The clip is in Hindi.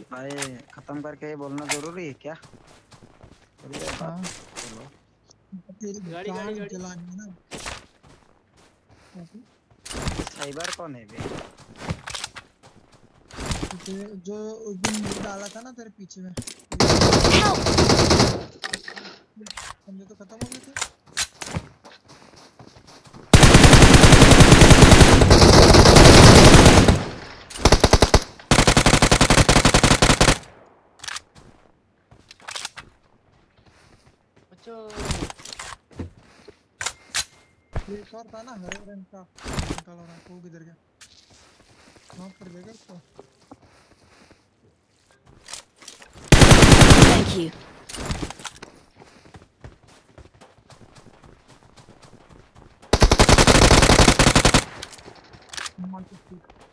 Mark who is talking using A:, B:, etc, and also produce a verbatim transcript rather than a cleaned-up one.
A: भाई खत्म करके ही बोलना जरूरी है क्या? चलिए बात।
B: हाँ
A: चलो
B: तेरी
C: गाड़ी गाड़ी
B: गाड़ी
C: गाड़ी
B: चलानी है ना।
A: ये साइबर कौन है बे?
B: तेरे जो उस दिन वो डाला था ना तेरे पीछे में बंदे तो खत्म हो गए थे।
C: अच्छा
B: एक और था ना हरे रंग का निकाल रहा है वो किधर गया? नॉक कर देगा उसको।
D: Thank you.
B: मार के ठीक।